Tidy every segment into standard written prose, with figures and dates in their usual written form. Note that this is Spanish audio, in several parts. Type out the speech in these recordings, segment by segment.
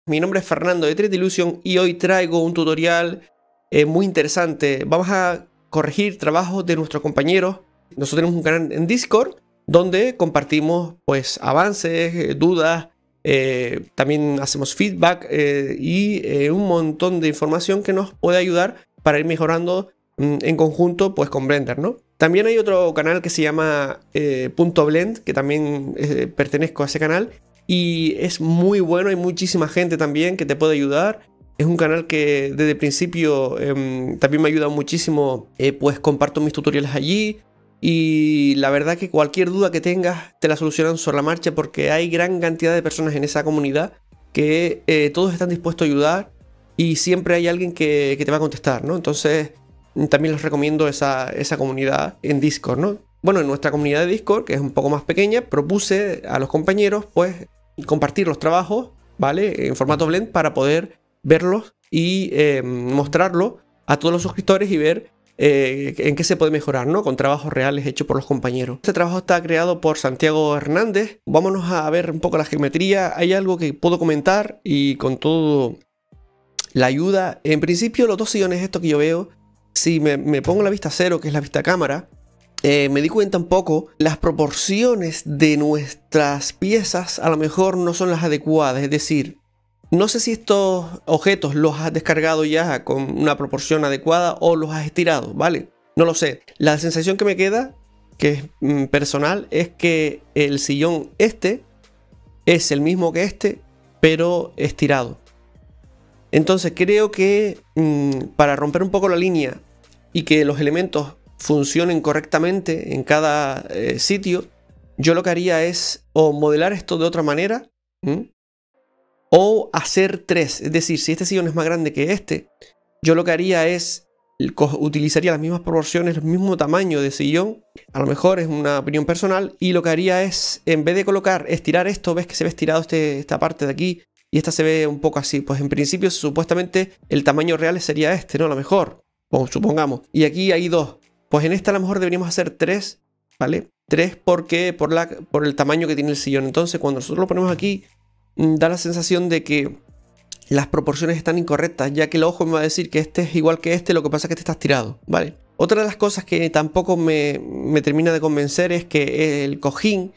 Mi nombre es Fernando de 3D Illusion y hoy traigo un tutorial muy interesante. Vamos a corregir trabajos de nuestros compañeros. Nosotros tenemos un canal en Discord donde compartimos pues avances, dudas, también hacemos feedback y un montón de información que nos puede ayudar para ir mejorando en conjunto pues con Blender, ¿no? También hay otro canal que se llama .blend, que también pertenezco a ese canal. Y es muy bueno, hay muchísima gente también que te puede ayudar. Es un canal que desde el principio también me ha ayudado muchísimo, pues comparto mis tutoriales allí. Y la verdad que cualquier duda que tengas te la solucionan sobre la marcha porque hay gran cantidad de personas en esa comunidad que todos están dispuestos a ayudar y siempre hay alguien que te va a contestar, ¿no? Entonces también les recomiendo esa comunidad en Discord, ¿no? Bueno, en nuestra comunidad de Discord, que es un poco más pequeña, propuse a los compañeros pues compartir los trabajos, ¿vale? En formato Blend para poder verlos y mostrarlo a todos los suscriptores y ver en qué se puede mejorar, ¿no? Con trabajos reales hechos por los compañeros. Este trabajo está creado por Santiago Hernández. Vámonos a ver un poco la geometría. Hay algo que puedo comentar y con todo la ayuda. En principio los dos sillones estos que yo veo, si me pongo la vista cero, que es la vista cámara, me di cuenta un poco, las proporciones de nuestras piezas a lo mejor no son las adecuadas. Es decir, no sé si estos objetos los has descargado ya con una proporción adecuada o los has estirado, ¿vale? No lo sé. La sensación que me queda, que es personal, es que el sillón este es el mismo que este, pero estirado. Entonces creo que para romper un poco la línea y que los elementos funcionen correctamente en cada sitio, yo lo que haría es o modelar esto de otra manera o hacer tres. Es decir, si este sillón es más grande que este, yo lo que haría es utilizaría las mismas proporciones, el mismo tamaño de sillón, a lo mejor es una opinión personal, y lo que haría es, en vez de estirar esto, ves que se ve estirado esta parte de aquí y esta se ve un poco así, pues en principio supuestamente el tamaño real sería este, ¿no? A lo mejor, supongamos, y aquí hay dos. Pues en esta a lo mejor deberíamos hacer 3, ¿vale? 3 porque por el tamaño que tiene el sillón. Entonces cuando nosotros lo ponemos aquí, da la sensación de que las proporciones están incorrectas, ya que el ojo me va a decir que este es igual que este, lo que pasa es que este está estirado, ¿vale? Otra de las cosas que tampoco me termina de convencer es que el cojín,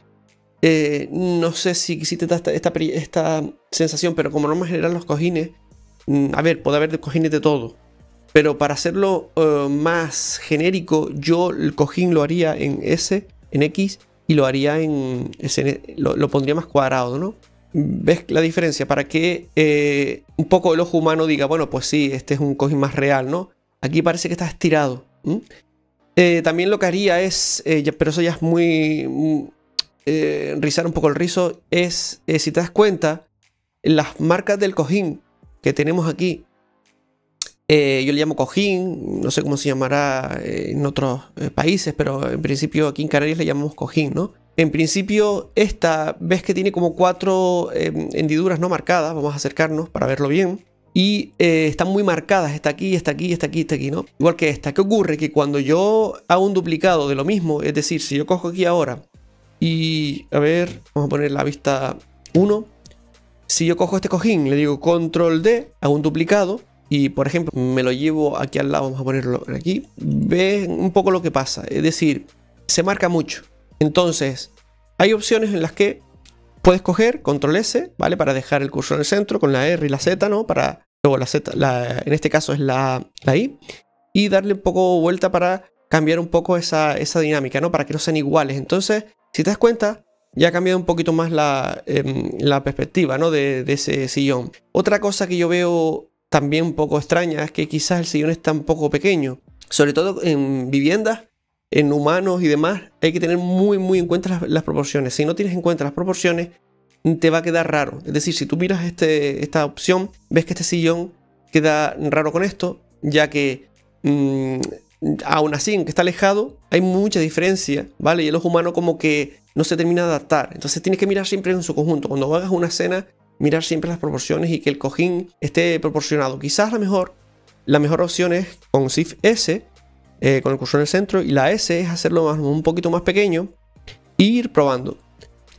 no sé si te da esta sensación, pero como norma general los cojines, a ver, puede haber cojines de todo. Pero para hacerlo más genérico, yo el cojín lo haría en S, en X, y lo haría en S, lo pondría más cuadrado, ¿no? ¿Ves la diferencia? Para que un poco el ojo humano diga, bueno, pues sí, este es un cojín más real, ¿no? Aquí parece que está estirado. También lo que haría es, pero eso ya es muy rizar un poco el rizo, es, si te das cuenta, las marcas del cojín que tenemos aquí, yo le llamo cojín, no sé cómo se llamará en otros países, pero en principio aquí en Canarias le llamamos cojín, ¿no? En principio esta, ves que tiene como 4 hendiduras no marcadas, vamos a acercarnos para verlo bien, y están muy marcadas, está aquí, está aquí, está aquí, está aquí, ¿no? Igual que esta. ¿Qué ocurre? Que cuando yo hago un duplicado de lo mismo, es decir, si yo cojo aquí ahora y, a ver, vamos a poner la vista 1, si yo cojo este cojín, le digo control D, hago un duplicado, y por ejemplo me lo llevo aquí al lado, vamos a ponerlo aquí, ves un poco lo que pasa, es decir, se marca mucho. Entonces hay opciones en las que puedes coger control S, ¿vale? Para dejar el cursor en el centro con la R y la Z, ¿no? Luego la Z, en este caso es la I, y darle un poco vuelta para cambiar un poco esa dinámica, ¿no? Para que no sean iguales. Entonces, si te das cuenta, ya ha cambiado un poquito más la perspectiva, ¿no? de ese sillón. Otra cosa que yo veo también un poco extraña es que quizás el sillón está un poco pequeño, sobre todo en viviendas, en humanos y demás. Hay que tener muy en cuenta las proporciones. Si no tienes en cuenta las proporciones, te va a quedar raro. Es decir, si tú miras esta opción, ves que este sillón queda raro con esto, ya que aún así, aunque está alejado, hay mucha diferencia, ¿vale? Y el ojo humano como que no se termina de adaptar. Entonces tienes que mirar siempre en su conjunto. Cuando hagas una escena, mirar siempre las proporciones y que el cojín esté proporcionado. Quizás la mejor opción es con Shift S, con el cursor en el centro, y la S es hacerlo un poquito más pequeño e ir probando.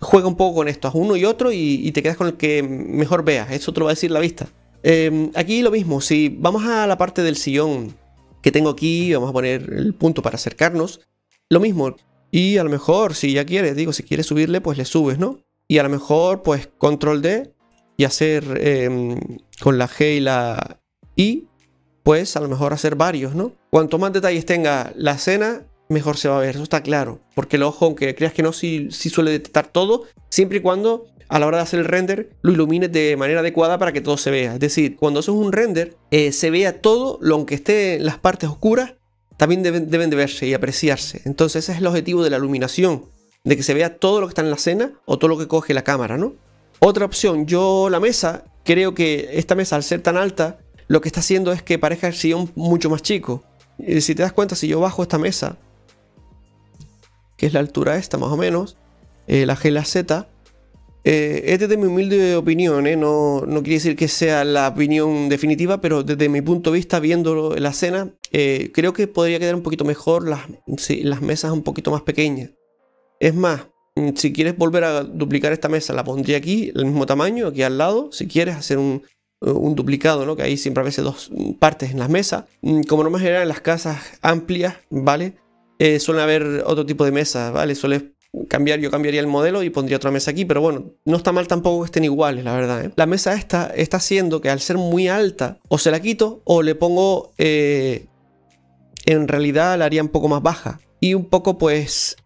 juega un poco con esto, haz uno y otro y te quedas con el que mejor veas. Eso te lo va a decir la vista. Aquí lo mismo, si vamos a la parte del sillón que tengo aquí, vamos a poner el punto para acercarnos, lo mismo. Y a lo mejor, si ya quieres, digo, si quieres subirle, pues le subes, ¿no? Y a lo mejor, pues, control D y hacer con la G y la I, pues a lo mejor hacer varios, ¿no? Cuanto más detalles tenga la escena, mejor se va a ver, eso está claro. Porque el ojo, aunque creas que no, sí suele detectar todo, siempre y cuando a la hora de hacer el render lo ilumines de manera adecuada para que todo se vea. Es decir, cuando haces un render, se vea todo, lo aunque esté en las partes oscuras, también deben de verse y apreciarse. Entonces ese es el objetivo de la iluminación, de que se vea todo lo que está en la escena o todo lo que coge la cámara, ¿no? Otra opción, yo la mesa, creo que esta mesa al ser tan alta, lo que está haciendo es que parezca el sillón mucho más chico. Si te das cuenta, si yo bajo esta mesa, que es la altura esta más o menos, la G y la Z, es desde mi humilde opinión, no quiere decir que sea la opinión definitiva, pero desde mi punto de vista, viendo la escena, creo que podría quedar un poquito mejor las mesas un poquito más pequeñas. Es más, si quieres volver a duplicar esta mesa, la pondría aquí, el mismo tamaño, aquí al lado. Si quieres hacer un duplicado, ¿no? Que hay siempre a veces dos partes en las mesas. Como norma general en las casas amplias, ¿vale? Suelen haber otro tipo de mesas, ¿vale? Yo cambiaría el modelo y pondría otra mesa aquí, pero bueno, no está mal tampoco que estén iguales, la verdad, ¿eh? La mesa esta está haciendo que al ser muy alta, o se la quito o le pongo, en realidad la haría un poco más baja. Y un poco pues,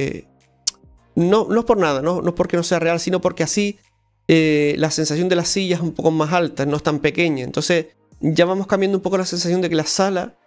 no es por nada, no es porque no sea real, sino porque así la sensación de la silla es un poco más alta, no es tan pequeña. Entonces ya vamos cambiando un poco la sensación de que la sala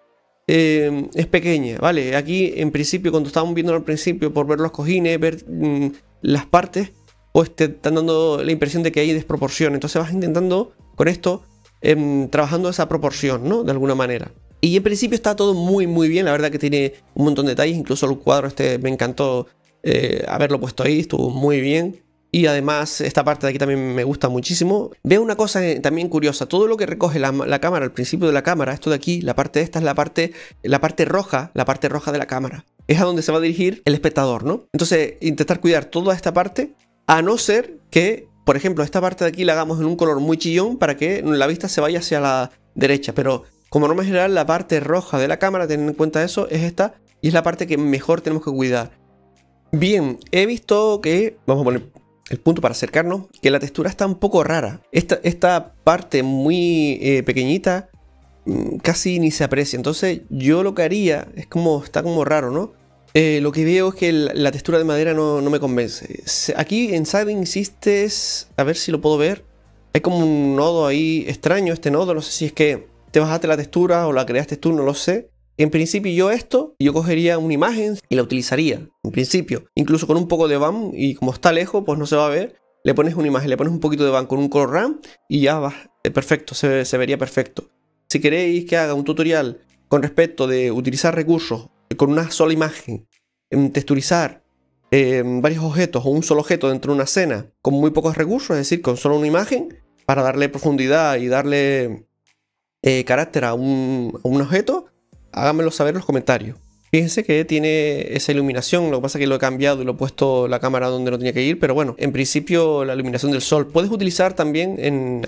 es pequeña, ¿vale? Aquí en principio, cuando estábamos viendo al principio, por ver los cojines, ver las partes, pues te están dando la impresión de que hay desproporción. Entonces vas intentando con esto, trabajando esa proporción, ¿no? De alguna manera. Y en principio está todo muy bien, la verdad que tiene un montón de detalles, incluso el cuadro este me encantó haberlo puesto ahí, estuvo muy bien. Y además esta parte de aquí también me gusta muchísimo. Veo una cosa también curiosa, todo lo que recoge la cámara al principio de la cámara, esto de aquí, la parte de esta es la parte roja de la cámara. Es a donde se va a dirigir el espectador, ¿no? Entonces intentar cuidar toda esta parte, a no ser que, por ejemplo, esta parte de aquí la hagamos en un color muy chillón para que la vista se vaya hacia la derecha. Pero como norma general, la parte roja de la cámara, teniendo en cuenta eso, es esta y es la parte que mejor tenemos que cuidar. Bien, he visto que, vamos a poner el punto para acercarnos, que la textura está un poco rara. Esta parte muy pequeñita casi ni se aprecia. Entonces yo lo que haría es está como raro, ¿no? Lo que veo es que la textura de madera no me convence. Aquí en Shading Systems, a ver si lo puedo ver, hay como un nodo ahí extraño, este nodo. No sé si es que te bajaste la textura o la creaste tú, no lo sé. En principio yo cogería una imagen y la utilizaría, en principio, incluso con un poco de BAM, y como está lejos, pues no se va a ver, le pones una imagen, le pones un poquito de BAM con un color RAM y ya va, perfecto, se vería perfecto. Si queréis que haga un tutorial con respecto de utilizar recursos con una sola imagen, texturizar varios objetos o un solo objeto dentro de una escena con muy pocos recursos, es decir, con solo una imagen, para darle profundidad y darle carácter a un objeto, háganmelo saber en los comentarios. Fíjense que tiene esa iluminación, lo que pasa es que lo he cambiado y lo he puesto la cámara donde no tenía que ir, pero bueno, en principio la iluminación del sol. Puedes utilizar también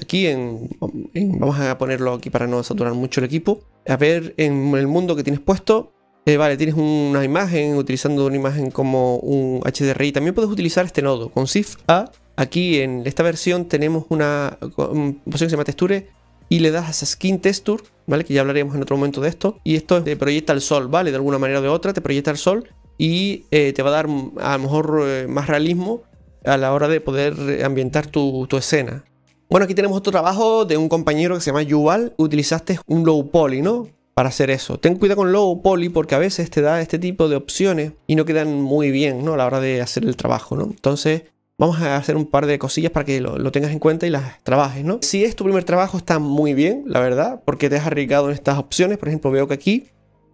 vamos a ponerlo aquí para no saturar mucho el equipo. A ver, en el mundo que tienes puesto, vale, tienes una imagen, utilizando una imagen como un HDRI. También puedes utilizar este nodo con Shift A. Aquí en esta versión tenemos una opción que se llama Texture, y le das a Skin Texture, ¿vale? Que ya hablaremos en otro momento de esto. Y esto te proyecta el sol, ¿vale? De alguna manera o de otra te proyecta el sol y te va a dar a lo mejor más realismo a la hora de poder ambientar tu escena. Bueno, aquí tenemos otro trabajo de un compañero que se llama Yuval. Utilizaste un low poly, ¿no? Para hacer eso. Ten cuidado con low poly porque a veces te da este tipo de opciones y no quedan muy bien, ¿no? A la hora de hacer el trabajo, ¿no? Entonces vamos a hacer un par de cosillas para que lo tengas en cuenta y las trabajes, ¿no? Si es tu primer trabajo, está muy bien, la verdad, porque te has arriesgado en estas opciones. Por ejemplo, veo que aquí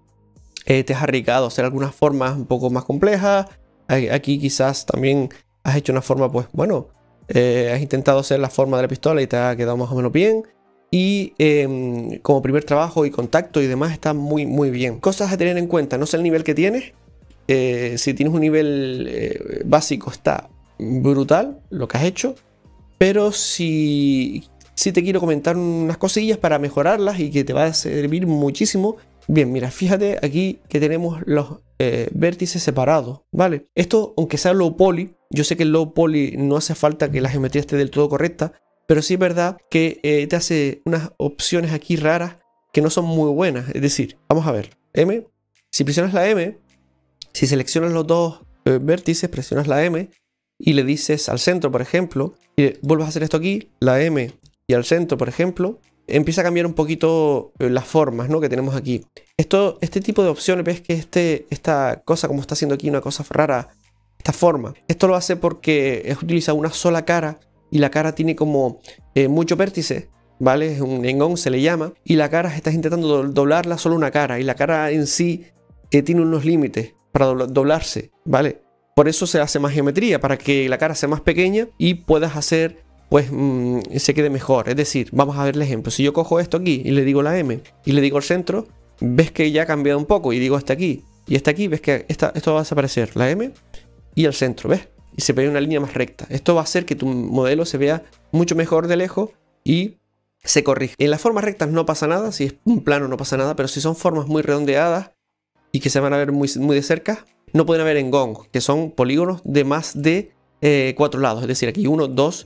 te has arriesgado a hacer algunas formas un poco más complejas. Aquí quizás también has hecho una forma, pues bueno, has intentado hacer la forma de la pistola y te ha quedado más o menos bien. Y como primer trabajo y contacto y demás está muy bien. Cosas a tener en cuenta, no sé el nivel que tienes. Si tienes un nivel básico está brutal lo que has hecho, pero sí te quiero comentar unas cosillas para mejorarlas y que te va a servir muchísimo. Bien, mira, fíjate aquí que tenemos los vértices separados, ¿vale? Esto, aunque sea low poly, yo sé que el low poly no hace falta que la geometría esté del todo correcta, pero sí es verdad que te hace unas opciones aquí raras que no son muy buenas. Es decir, vamos a ver, M, si presionas la M, si seleccionas los dos vértices, presionas la M y le dices al centro, por ejemplo, y vuelves a hacer esto aquí, la M y al centro, por ejemplo, empieza a cambiar un poquito las formas, ¿no?, que tenemos aquí. Este tipo de opciones, ves que esta cosa, como está haciendo aquí, una cosa rara, esta forma, esto lo hace porque utiliza una sola cara y la cara tiene como muchos vértices, ¿vale? Es un engón, se le llama, y la cara estás intentando doblarla solo una cara, y la cara en sí tiene unos límites para doblarse, ¿vale? Por eso se hace más geometría, para que la cara sea más pequeña y puedas hacer, pues, se quede mejor. Es decir, vamos a ver el ejemplo. Si yo cojo esto aquí y le digo la M y le digo el centro, ves que ya ha cambiado un poco, y digo hasta aquí y hasta aquí, ves que esto va a desaparecer, la M y el centro, ¿ves? Y se ve una línea más recta. Esto va a hacer que tu modelo se vea mucho mejor de lejos y se corrige. En las formas rectas no pasa nada, si es un plano no pasa nada, pero si son formas muy redondeadas y que se van a ver muy de cerca, no pueden haber engongos, que son polígonos de más de 4 lados. Es decir, aquí 1, 2,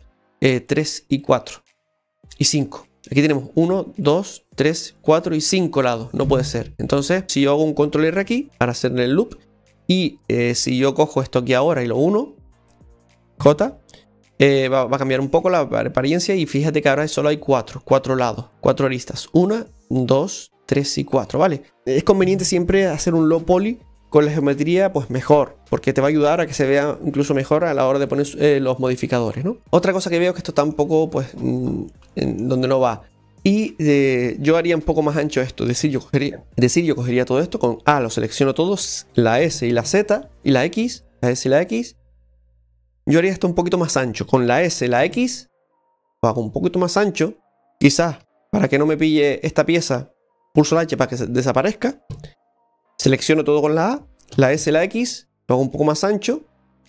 3 y 4 y 5. Aquí tenemos 1, 2, 3, 4 y 5 lados. No puede ser. Entonces, si yo hago un control R aquí para hacerle el loop, y si yo cojo esto aquí ahora y lo uno, J, va a cambiar un poco la apariencia, y fíjate que ahora solo hay 4 lados, 4 aristas. 1, 2, 3 y 4, ¿vale? Es conveniente siempre hacer un low poly con la geometría, pues mejor, porque te va a ayudar a que se vea incluso mejor a la hora de poner los modificadores, ¿no? Otra cosa que veo es que esto está un poco, pues, en donde no va. Y yo haría un poco más ancho esto. Es decir, yo cogería todo esto con A, lo selecciono todos, la S y la Z y la X, la S y la X. Yo haría esto un poquito más ancho. Con la S, la X, lo hago un poquito más ancho. Quizás para que no me pille esta pieza, pulso la H para que desaparezca. Selecciono todo con la S, la X, lo hago un poco más ancho.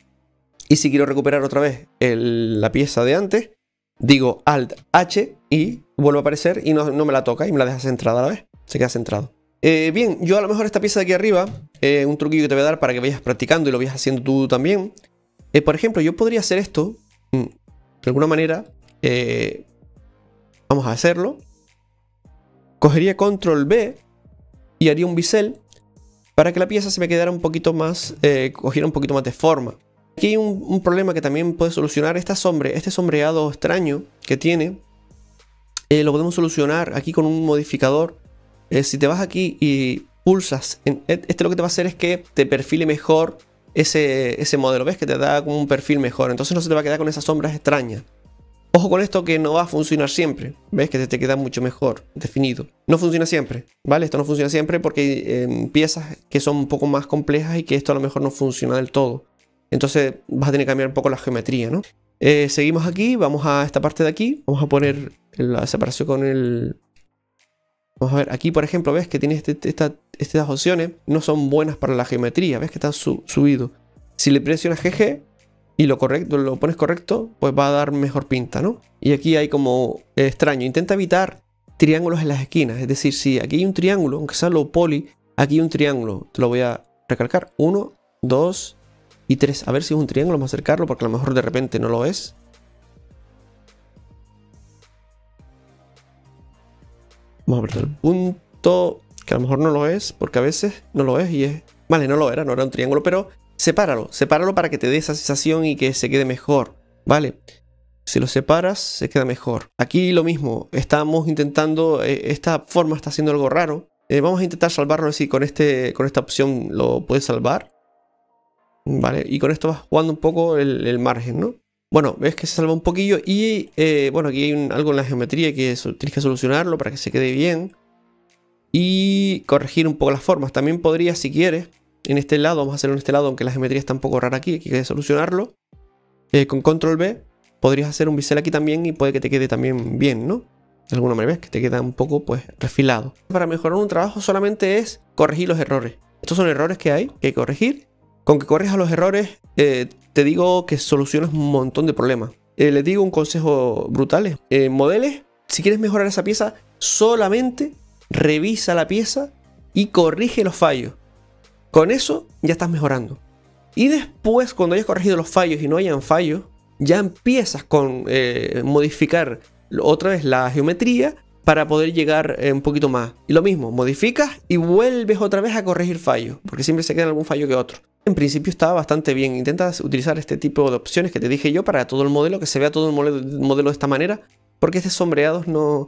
Y si quiero recuperar otra vez la pieza de antes, digo Alt H y vuelve a aparecer y no me la toca y me la deja centrada a la vez. Se queda centrado. Bien, yo a lo mejor esta pieza de aquí arriba, un truquillo que te voy a dar para que vayas practicando y lo vayas haciendo tú también. Por ejemplo, yo podría hacer esto de alguna manera. Vamos a hacerlo. Cogería Control B y haría un bisel para que la pieza se me quedara un poquito más, cogiera un poquito más de forma. Aquí hay un problema que también puede solucionar este sombreado extraño que tiene. Lo podemos solucionar aquí con un modificador. Si te vas aquí y pulsas, lo que te va a hacer es que te perfile mejor ese modelo. ¿Ves? Que te da como un perfil mejor. Entonces no se te va a quedar con esas sombras extrañas. Ojo con esto, que no va a funcionar siempre. ¿Ves? Que te queda mucho mejor definido. No funciona siempre, ¿vale? Esto no funciona siempre porque hay piezas que son un poco más complejas y que esto a lo mejor no funciona del todo. Entonces vas a tener que cambiar un poco la geometría, ¿no? Seguimos aquí, vamos a esta parte de aquí. Vamos a poner la separación con el... Vamos a ver, aquí por ejemplo, ves que tiene estas opciones, no son buenas para la geometría. Ves que está subido. Si le presionas GG y lo pones correcto, pues va a dar mejor pinta, ¿no? Y aquí hay como extraño. Intenta evitar triángulos en las esquinas. Es decir, si aquí hay un triángulo, aunque sea low poly, aquí hay un triángulo. Te lo voy a recalcar. 1, 2 y 3. A ver si es un triángulo. Vamos a acercarlo porque a lo mejor de repente no lo es. Vamos a ver el punto, que a lo mejor no lo es, porque a veces no lo es y es... Vale, no era un triángulo, pero sepáralo para que te dé esa sensación y que se quede mejor, ¿vale? Si lo separas, se queda mejor. Aquí lo mismo, estamos intentando, esta forma está haciendo algo raro. Vamos a intentar salvarlo así, con esta opción lo puedes salvar, ¿vale? Y con esto vas jugando un poco el margen, ¿no? Bueno, ves que se salva un poquillo y bueno, aquí hay algo en la geometría que tienes que solucionarlo para que se quede bien. Y corregir un poco las formas. También podrías, si quieres, en este lado, vamos a hacerlo en este lado, aunque la geometría está un poco rara aquí, hay que solucionarlo. Con Control B podrías hacer un bisel aquí también y puede que te quede también bien, ¿no? De alguna manera, ves que te queda un poco, pues, refilado. Para mejorar un trabajo solamente es corregir los errores. Estos son errores que hay que corregir Con que corrijas los errores, te digo que solucionas un montón de problemas. Les digo un consejo brutal. Modeles, si quieres mejorar esa pieza, solamente revisa la pieza y corrige los fallos. Con eso ya estás mejorando. Y después, cuando hayas corregido los fallos y no hayan fallos, ya empiezas con modificar otra vez la geometría para poder llegar un poquito más. Y lo mismo, modificas y vuelves otra vez a corregir fallos, porque siempre se queda algún fallo que otro. En principio está bastante bien. Intentas utilizar este tipo de opciones que te dije yo para todo el modelo, que se vea todo el modelo de esta manera, porque este sombreado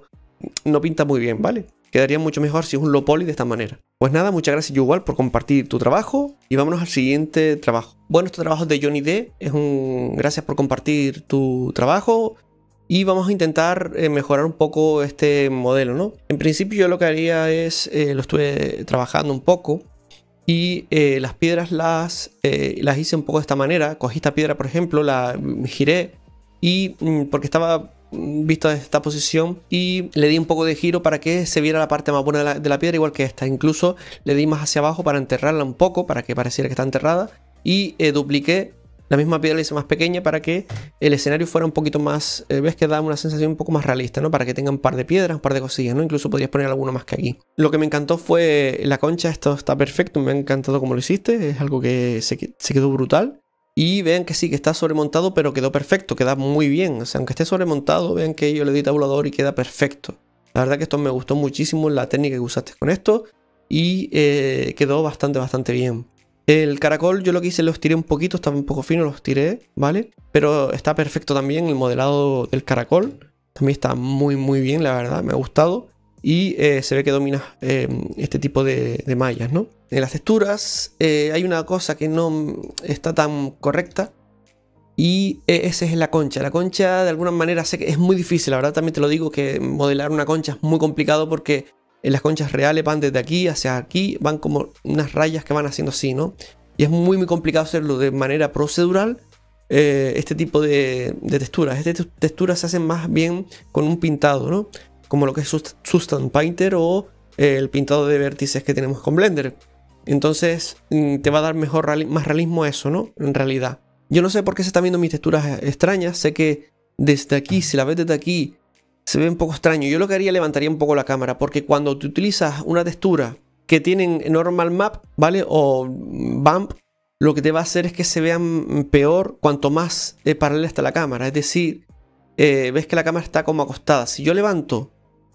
no pinta muy bien, ¿vale? Quedaría mucho mejor si es un low poly de esta manera. Pues nada, muchas gracias Yuval por compartir tu trabajo y vámonos al siguiente trabajo. Bueno, este trabajo es de Johnny D. Gracias por compartir tu trabajo y vamos a intentar mejorar un poco este modelo, ¿no? En principio yo lo que haría es, lo estuve trabajando un poco y las piedras las hice un poco de esta manera. Cogí esta piedra, por ejemplo, la giré y porque estaba visto desde esta posición y le di un poco de giro para que se viera la parte más buena de la piedra, igual que esta. Incluso le di más hacia abajo para enterrarla un poco, para que pareciera que está enterrada, y dupliqué la misma piedra, la hice más pequeña para que el escenario fuera un poquito más, ves que da una sensación un poco más realista, ¿no? Para que tenga un par de piedras, un par de cosillas, ¿no? Incluso podrías poner alguna más que aquí. Lo que me encantó fue la concha. Esto está perfecto, me ha encantado cómo lo hiciste, es algo que se quedó brutal. Y vean que sí, que está sobremontado, pero quedó perfecto, queda muy bien. O sea, aunque esté sobremontado, vean que yo le di tabulador y queda perfecto. La verdad que esto me gustó muchísimo, la técnica que usaste con esto. Y quedó bastante bien. El caracol yo lo que hice, los tiré un poquito, estaba un poco fino, los tiré, ¿vale? Pero está perfecto también el modelado del caracol. También está muy bien, la verdad, me ha gustado. Y se ve que domina este tipo de mallas, ¿no? En las texturas hay una cosa que no está tan correcta y esa es la concha. La concha de alguna manera sé que es muy difícil, la verdad también te lo digo, que modelar una concha es muy complicado porque en las conchas reales van desde aquí hacia aquí, van como unas rayas que van haciendo así, ¿no? Y es muy complicado hacerlo de manera procedural. Este tipo de texturas. Estas texturas se hacen más bien con un pintado, ¿no? Como lo que es Substance Painter o el pintado de vértices que tenemos con Blender. Entonces te va a dar más realismo a eso, ¿no? En realidad. Yo no sé por qué se están viendo mis texturas extrañas. Sé que desde aquí, si la ves desde aquí, se ve un poco extraño. Yo lo que haría, levantaría un poco la cámara, porque cuando tú utilizas una textura que tienen normal map, ¿vale? O bump, lo que te va a hacer es que se vean peor cuanto más paralela está la cámara. Es decir, ves que la cámara está como acostada. Si yo levanto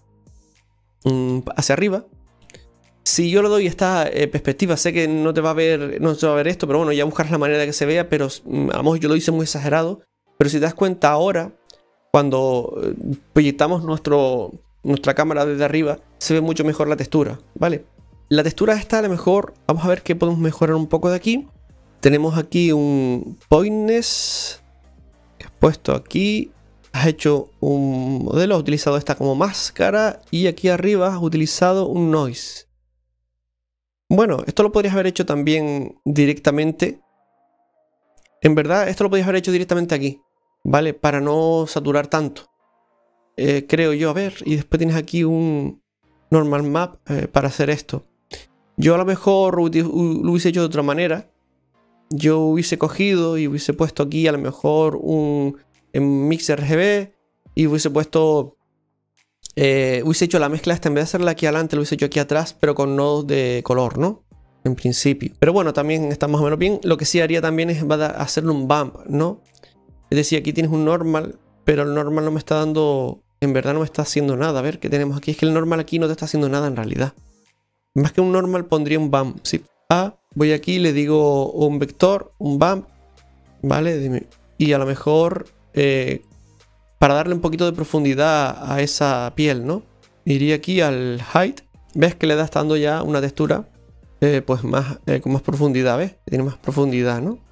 hacia arriba, si yo le doy esta perspectiva, sé que no se va a ver esto, pero bueno, ya buscarás la manera de que se vea, pero a lo mejor yo lo hice muy exagerado. Pero si te das cuenta ahora, cuando proyectamos nuestra cámara desde arriba, se ve mucho mejor la textura, ¿vale? La textura esta, a lo mejor, vamos a ver qué podemos mejorar un poco de aquí. Tenemos aquí un pointness que has puesto aquí. Has hecho un modelo, has utilizado esta como máscara y aquí arriba has utilizado un noise. Bueno, esto lo podrías haber hecho también directamente. En verdad, esto lo podrías haber hecho directamente aquí, ¿vale? Para no saturar tanto. Creo yo, a ver, y después tienes aquí un normal map para hacer esto. Yo a lo mejor lo hubiese hecho de otra manera. Yo hubiese cogido y hubiese puesto aquí a lo mejor un mixer RGB y hubiese puesto hubiese hecho la mezcla esta, en vez de hacerla aquí adelante, lo hubiese hecho aquí atrás, pero con nodos de color, ¿no? En principio. Pero bueno, también está más o menos bien. Lo que sí haría también es hacerle un bump, ¿no? Es decir, aquí tienes un normal, pero el normal no me está dando, en verdad no me está haciendo nada. A ver, ¿qué tenemos aquí? Es que el normal aquí no te está haciendo nada en realidad. Más que un normal pondría un bump. Sí. Voy aquí, le digo un vector, un bump, ¿vale? Y a lo mejor para darle un poquito de profundidad a esa piel, ¿no? Iría aquí al height. ¿Ves que le está dando ya una textura pues más con más profundidad? ¿Ves? Tiene más profundidad, ¿no?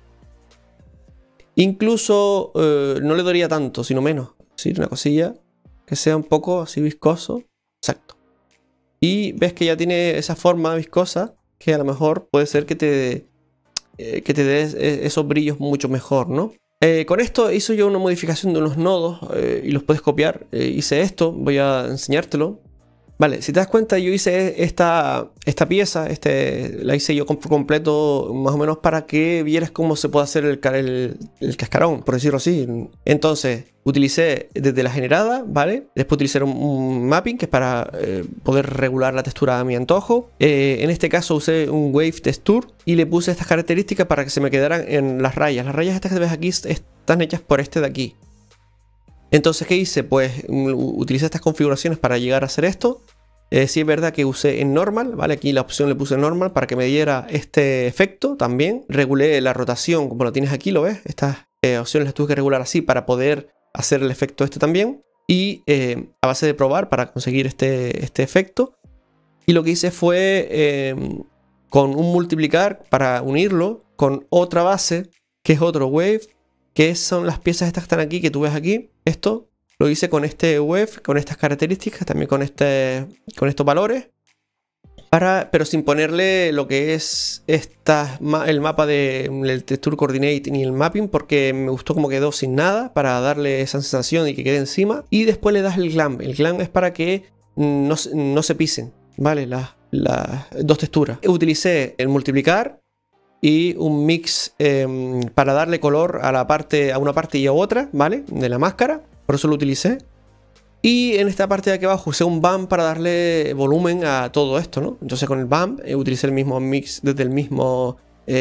Incluso no le daría tanto, sino menos. Sí, una cosilla que sea un poco así viscoso. Exacto. Y ves que ya tiene esa forma viscosa que a lo mejor puede ser que te dé esos brillos mucho mejor, ¿no? Con esto hice yo una modificación de unos nodos y los puedes copiar. Hice esto, voy a enseñártelo. Vale, si te das cuenta, yo hice esta pieza, la hice yo por completo, más o menos para que vieras cómo se puede hacer el cascarón, por decirlo así. Entonces, utilicé desde la generada, ¿vale? Después utilicé un mapping, que es para poder regular la textura a mi antojo. En este caso usé un wave texture y le puse estas características para que se me quedaran en las rayas. Las rayas estas que ves aquí están hechas por este de aquí. Entonces, ¿qué hice? Pues utilicé estas configuraciones para llegar a hacer esto. Sí es verdad que usé en normal, ¿vale? Aquí la opción le puse en normal para que me diera este efecto también. Regulé la rotación, como lo tienes aquí, ¿lo ves? Estas opciones las tuve que regular así para poder hacer el efecto este también. Y a base de probar para conseguir este efecto. Y lo que hice fue con un multiplicar para unirlo con otra base, que es otro wave, que son las piezas estas que están aquí, que tú ves aquí. Esto lo hice con este wave, con estas características, también con estos valores, pero sin ponerle lo que es el mapa del texture coordinate ni el mapping, porque me gustó como quedó sin nada, para darle esa sensación y que quede encima. Y después le das el glam. El glam es para que no se pisen, ¿vale? Las dos texturas. Utilicé el multiplicar y un mix para darle color a una parte y a otra, ¿vale? De la máscara, por eso lo utilicé. Y en esta parte de aquí abajo usé un BAM para darle volumen a todo esto, ¿no? Entonces con el BAM utilicé el mismo mix desde el mismo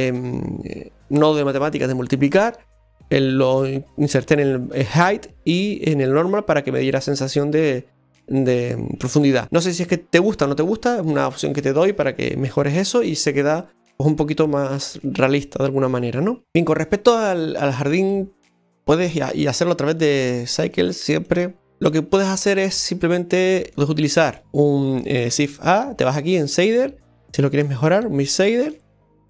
nodo de matemáticas de multiplicar. Lo inserté en el height y en el normal para que me diera sensación de profundidad. No sé si es que te gusta o no te gusta, es una opción que te doy para que mejores eso y se queda un poquito más realista de alguna manera, ¿no? Bien, con respecto al jardín, puedes hacerlo a través de Cycles siempre. Lo que puedes hacer es simplemente puedes utilizar un Shift A, te vas aquí en Shader, si lo quieres mejorar, un Mix Shader,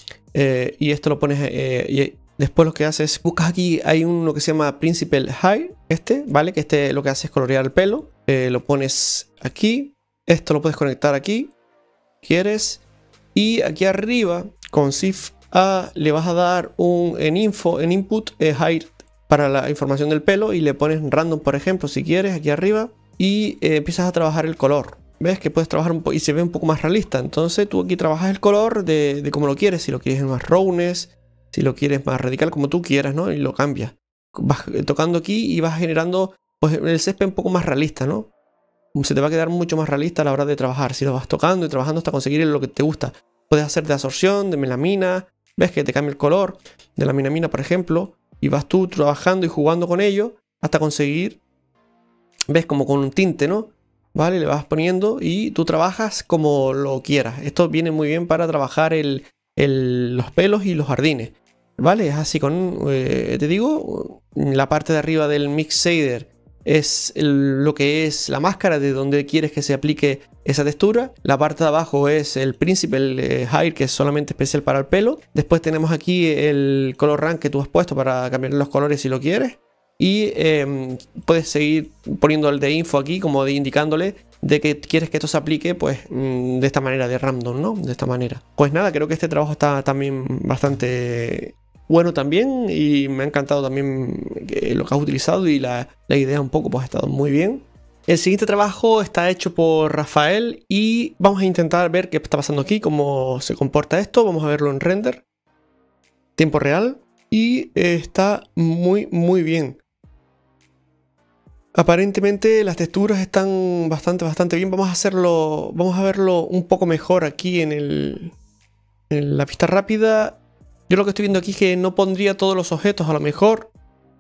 y esto lo pones, y después lo que haces es, buscas aquí, hay uno que se llama Principal High, ¿vale? Que lo que hace es colorear el pelo, lo pones aquí, esto lo puedes conectar aquí, quieres, y aquí arriba, con Shift A, le vas a dar en Input, Height, para la información del pelo, y le pones random, por ejemplo, si quieres, aquí arriba, y empiezas a trabajar el color. ¿Ves? Que puedes trabajar un poco y se ve un poco más realista. Entonces tú aquí trabajas el color de cómo lo quieres, si lo quieres más roughness, si lo quieres más radical, como tú quieras, ¿no? Y lo cambias. Vas tocando aquí y vas generando pues, el césped un poco más realista, ¿no? Se te va a quedar mucho más realista a la hora de trabajar, si lo vas tocando y trabajando hasta conseguir lo que te gusta. Puedes hacer de absorción, de melamina, ves que te cambia el color de la melamina, por ejemplo. Y vas tú trabajando y jugando con ello hasta conseguir, ves, como con un tinte, ¿no? ¿Vale? Le vas poniendo y tú trabajas como lo quieras. Esto viene muy bien para trabajar los pelos y los jardines, ¿vale? Es así te digo, la parte de arriba del Mix Shader es lo que es la máscara de donde quieres que se aplique esa textura. La parte de abajo es el Principal High, que es solamente especial para el pelo. Después tenemos aquí el Color Rank que tú has puesto para cambiar los colores si lo quieres. Y puedes seguir poniendo el de info aquí, como indicándole de que quieres que esto se aplique pues de esta manera, de random, ¿no? De esta manera. Pues nada, creo que este trabajo está también bastante bueno también, y me ha encantado también lo que has utilizado, y la idea un poco pues ha estado muy bien. El siguiente trabajo está hecho por Rafael y vamos a intentar ver qué está pasando aquí, cómo se comporta esto. Vamos a verlo en render, tiempo real, y está muy bien. Aparentemente las texturas están bastante bien. Vamos a verlo un poco mejor aquí en la vista rápida. Yo lo que estoy viendo aquí es que no pondría todos los objetos, a lo mejor.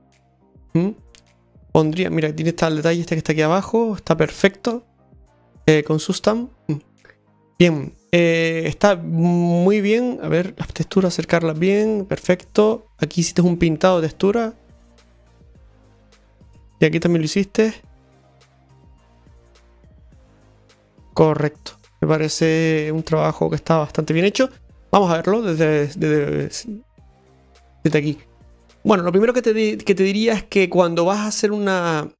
Pondría, mira, tiene el detalle este que está aquí abajo, está perfecto. Con Sustam. Bien, está muy bien. A ver, las texturas, acercarlas bien, perfecto. Aquí hiciste un pintado de textura. Y aquí también lo hiciste. Correcto. Me parece un trabajo que está bastante bien hecho. Vamos a verlo desde aquí. Bueno, lo primero que te diría es que cuando vas a hacer una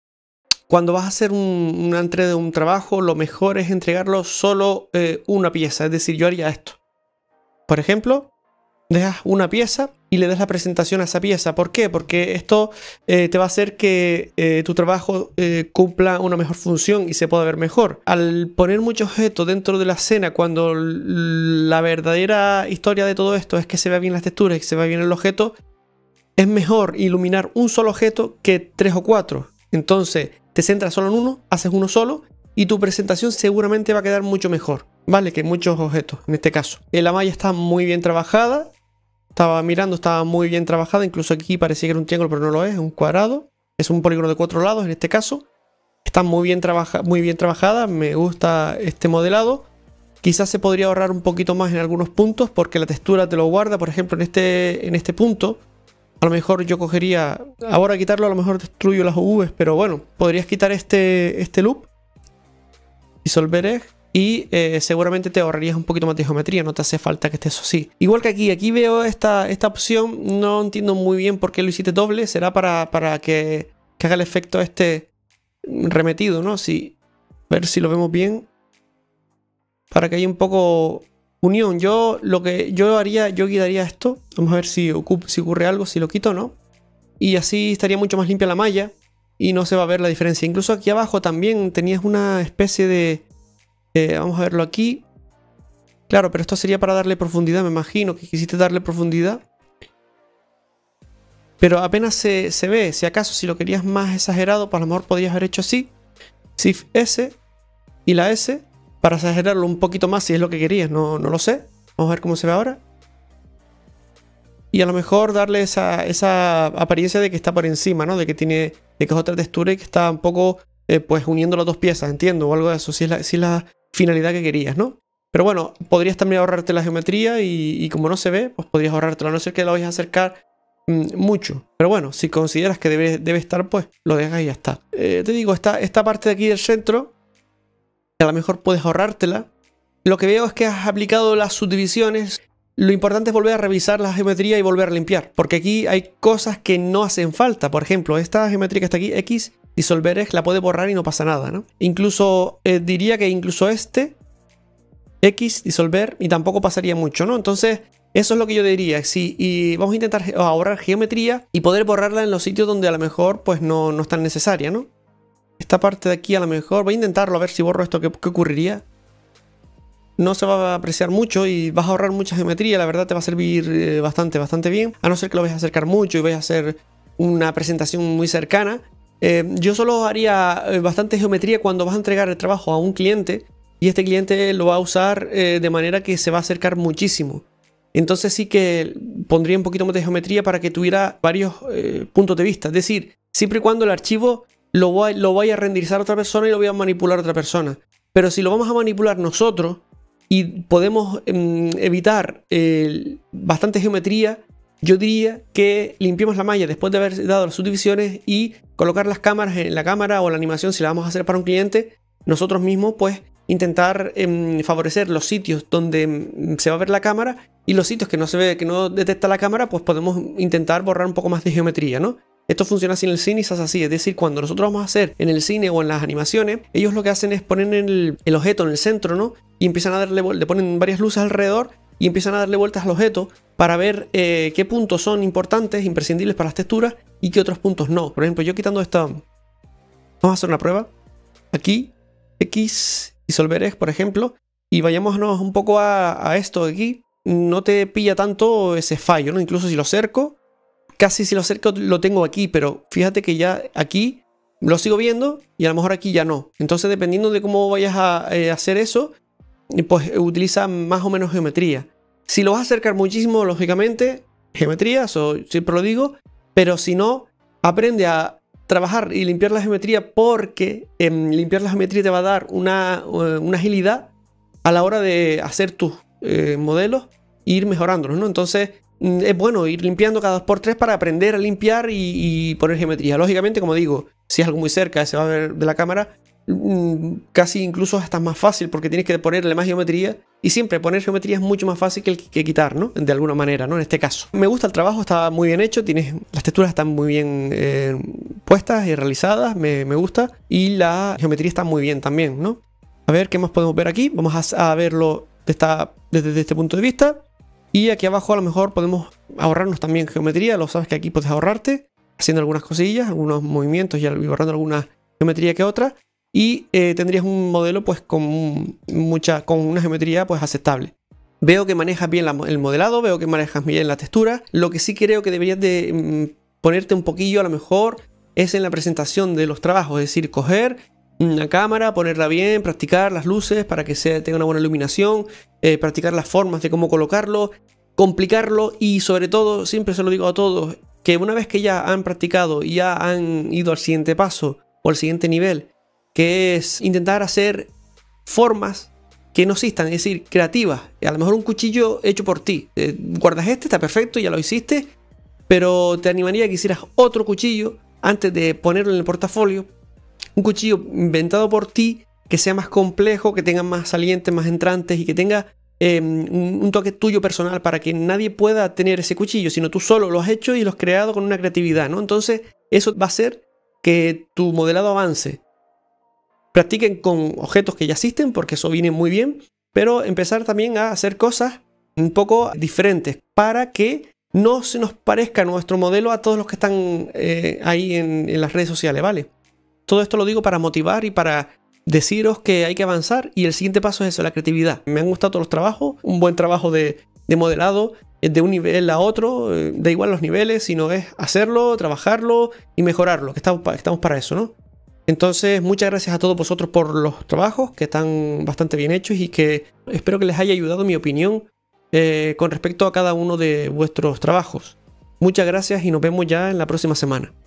entrega de un trabajo, lo mejor es entregarlo solo una pieza. Es decir, yo haría esto. Por ejemplo, dejas una pieza y le das la presentación a esa pieza. ¿Por qué? Porque esto te va a hacer que tu trabajo cumpla una mejor función y se pueda ver mejor. Al poner muchos objetos dentro de la escena, cuando la verdadera historia de todo esto es que se vea bien las texturas y que se vea bien el objeto, es mejor iluminar un solo objeto que 3 o 4. Entonces te centras solo en uno, haces uno solo y tu presentación seguramente va a quedar mucho mejor, ¿vale? Que muchos objetos en este caso. La malla está muy bien trabajada. Estaba mirando, estaba muy bien trabajada. Incluso aquí parecía que era un triángulo, pero no lo es. Es un cuadrado. Es un polígono de 4 lados en este caso. Está muy bien trabajada. Me gusta este modelado. Quizás se podría ahorrar un poquito más en algunos puntos porque la textura te lo guarda. Por ejemplo, en este punto, a lo mejor yo cogería... Ahora quitarlo a lo mejor destruyo las UVs, pero bueno, podrías quitar este loop. Disolver Edge. Y seguramente te ahorrarías un poquito más de geometría, no te hace falta que esté eso así. Igual que aquí veo esta opción, no entiendo muy bien por qué lo hiciste doble, será para que haga el efecto este remetido, ¿no? A ver si lo vemos bien, para que haya un poco unión. Lo que yo haría, yo quitaría esto, vamos a ver si ocurre algo, si lo quito o no. Y así estaría mucho más limpia la malla y no se va a ver la diferencia. Incluso aquí abajo también tenías una especie de... vamos a verlo aquí. Claro, pero esto sería para darle profundidad, me imagino que quisiste darle profundidad. Pero apenas se ve. Si acaso, si lo querías más exagerado, pues a lo mejor podrías haber hecho así. Shift S y la S para exagerarlo un poquito más si es lo que querías. No lo sé. Vamos a ver cómo se ve ahora. Y a lo mejor darle esa apariencia de que está por encima, ¿no? De que es otra textura y que está un poco pues uniendo las dos piezas, entiendo, o algo de eso. Si es la finalidad que querías, ¿no? Pero bueno, podrías también ahorrarte la geometría y como no se ve, pues podrías ahorrártela, a no ser que la vayas a acercar mucho. Pero bueno, si consideras que debe estar, pues lo dejas y ya está. Te digo, esta parte de aquí del centro, a lo mejor puedes ahorrártela. Lo que veo es que has aplicado las subdivisiones. Lo importante es volver a revisar la geometría y volver a limpiar, porque aquí hay cosas que no hacen falta. Por ejemplo, esta geometría que está aquí, X, disolver Edge, la puede borrar y no pasa nada, ¿no? Incluso diría que incluso X, disolver, y tampoco pasaría mucho, ¿no? Entonces, eso es lo que yo diría. Y vamos a intentar ahorrar geometría y poder borrarla en los sitios donde a lo mejor pues no es tan necesaria, ¿no? Esta parte de aquí a lo mejor, voy a intentarlo a ver si borro esto, ¿qué ocurriría? No se va a apreciar mucho y vas a ahorrar mucha geometría, la verdad te va a servir bastante bien, a no ser que lo vayas a acercar mucho y vayas a hacer una presentación muy cercana. Yo solo haría bastante geometría cuando vas a entregar el trabajo a un cliente y este cliente lo va a usar de manera que se va a acercar muchísimo. Entonces sí que pondría un poquito más de geometría para que tuviera varios puntos de vista. Es decir, siempre y cuando el archivo lo vaya a renderizar a otra persona y lo voy a manipular a otra persona. Pero si lo vamos a manipular nosotros y podemos evitar bastante geometría, yo diría que limpiemos la malla después de haber dado las subdivisiones y colocar las cámaras en la cámara o la animación, si la vamos a hacer para un cliente, nosotros mismos pues intentar favorecer los sitios donde se va a ver la cámara y los sitios que no se ve, que no detecta la cámara, pues podemos intentar borrar un poco más de geometría, ¿no? Esto funciona así en el cine y se hace así, es decir, cuando nosotros vamos a hacer en el cine o en las animaciones, ellos lo que hacen es poner el objeto en el centro, ¿no? Y empiezan a darle vueltas, le ponen varias luces alrededor y empiezan a darle vueltas al objeto para ver qué puntos son importantes, imprescindibles para las texturas y qué otros puntos no. Por ejemplo, yo quitando esta... Vamos a hacer una prueba. Aquí, X, disolver Edge, por ejemplo, y vayámonos un poco a esto de aquí. No te pilla tanto ese fallo, ¿no? Incluso si lo cerco, casi si lo cerco lo tengo aquí, pero fíjate que ya aquí lo sigo viendo y a lo mejor aquí ya no. Entonces, dependiendo de cómo vayas a hacer eso, pues utiliza más o menos geometría. Si lo vas a acercar muchísimo, lógicamente, geometría, eso siempre lo digo, pero si no, aprende a trabajar y limpiar la geometría, porque limpiar la geometría te va a dar una agilidad a la hora de hacer tus modelos e ir mejorándolos, ¿no? Entonces es bueno ir limpiando cada 2x3 para aprender a limpiar y poner geometría. Lógicamente, como digo, si es algo muy cerca, se va a ver de la cámara, casi incluso hasta más fácil porque tienes que ponerle más geometría, y siempre poner geometría es mucho más fácil que quitar, ¿no? De alguna manera, ¿no? En este caso. Me gusta el trabajo, está muy bien hecho, las texturas están muy bien puestas y realizadas, me gusta, y la geometría está muy bien también, ¿no? A ver, ¿qué más podemos ver aquí? Vamos a verlo desde este punto de vista. Y aquí abajo a lo mejor podemos ahorrarnos también geometría. Lo sabes que aquí puedes ahorrarte haciendo algunas cosillas, algunos movimientos y borrando alguna geometría que otra. Y tendrías un modelo pues con una geometría pues aceptable. Veo que manejas bien el modelado, veo que manejas bien la textura. Lo que sí creo que deberías de ponerte un poquillo a lo mejor es en la presentación de los trabajos. Es decir, coger una cámara, ponerla bien, practicar las luces para que tenga una buena iluminación, practicar las formas de cómo colocarlo, complicarlo y sobre todo, siempre se lo digo a todos, que una vez que ya han practicado y ya han ido al siguiente paso o al siguiente nivel, que es intentar hacer formas que no existan, es decir, creativas. A lo mejor un cuchillo hecho por ti. Guardas está perfecto, ya lo hiciste, pero te animaría a que hicieras otro cuchillo antes de ponerlo en el portafolio. Un cuchillo inventado por ti, que sea más complejo, que tenga más salientes, más entrantes y que tenga un toque tuyo personal para que nadie pueda tener ese cuchillo, sino tú solo lo has hecho y lo has creado con una creatividad, ¿no? Entonces eso va a hacer que tu modelado avance. Practiquen con objetos que ya existen porque eso viene muy bien, pero empezar también a hacer cosas un poco diferentes para que no se nos parezca nuestro modelo a todos los que están ahí en las redes sociales, ¿vale? Todo esto lo digo para motivar y para deciros que hay que avanzar y el siguiente paso es eso, la creatividad. Me han gustado todos los trabajos, un buen trabajo de modelado de un nivel a otro, da igual los niveles, sino es hacerlo, trabajarlo y mejorarlo, que estamos para eso, ¿no? Entonces, muchas gracias a todos vosotros por los trabajos, que están bastante bien hechos y que espero que les haya ayudado mi opinión con respecto a cada uno de vuestros trabajos. Muchas gracias y nos vemos ya en la próxima semana.